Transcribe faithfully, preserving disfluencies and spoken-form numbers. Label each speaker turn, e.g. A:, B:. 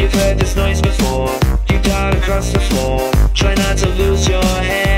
A: you've heard this noise before. You dart across the floor, try not to lose your head.